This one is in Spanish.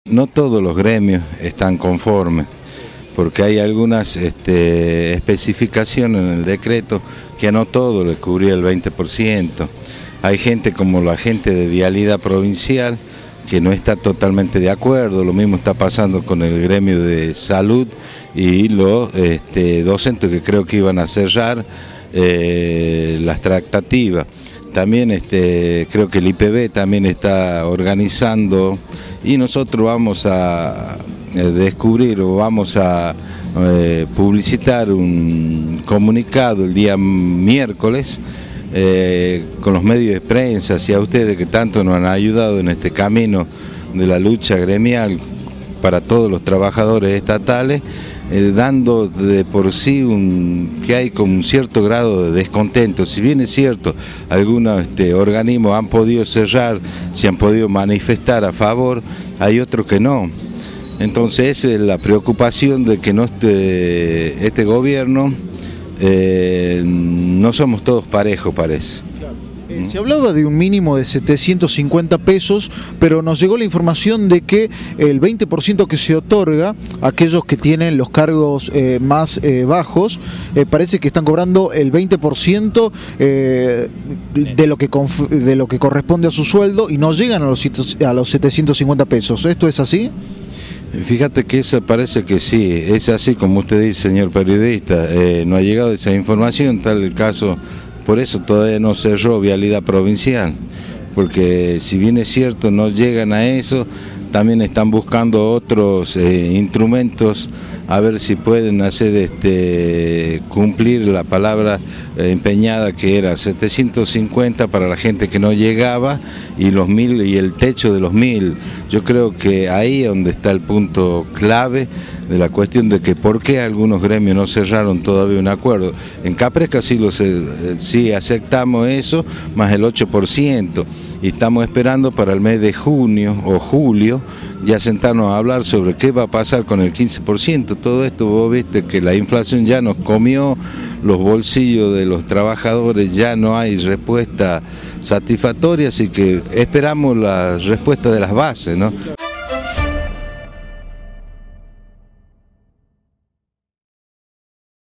No todos los gremios están conformes, porque hay algunas especificaciones en el decreto que a no todo le cubría el 20%. Hay gente como la gente de Vialidad Provincial que no está totalmente de acuerdo, lo mismo está pasando con el gremio de salud y los docentes que creo que iban a cerrar las tractativas. También creo que el IPB también está organizando y nosotros vamos a descubrir o vamos a publicitar un comunicado el día miércoles con los medios de prensa y a ustedes que tanto nos han ayudado en este camino de la lucha gremial para todos los trabajadores estatales, dando de por sí que hay con un cierto grado de descontento. Si bien es cierto, algunos organismos han podido cerrar, se han podido manifestar a favor, hay otros que no. Entonces esa es la preocupación de que este gobierno no somos todos parejos, parece. Se hablaba de un mínimo de 750 pesos, pero nos llegó la información de que el 20% que se otorga a aquellos que tienen los cargos más bajos, parece que están cobrando el 20% de lo que corresponde a su sueldo y no llegan a los 750 pesos. ¿Esto es así? Fíjate que eso parece que sí, es así como usted dice, señor periodista, no ha llegado esa información, tal el caso. Por eso todavía no cerró Vialidad Provincial, porque si bien es cierto no llegan a eso, también están buscando otros instrumentos a ver si pueden hacer cumplir la palabra empeñada que era 750 para la gente que no llegaba y los 1000 y el techo de los 1000. Yo creo que ahí es donde está el punto clave de la cuestión de que por qué algunos gremios no cerraron todavía un acuerdo. En Capresca sí aceptamos eso, más el 8%, y estamos esperando para el mes de junio o julio ya sentarnos a hablar sobre qué va a pasar con el 15%. Todo esto vos viste que la inflación ya nos comió los bolsillos de los trabajadores, ya no hay respuesta satisfactoria, así que esperamos la respuesta de las bases, ¿no?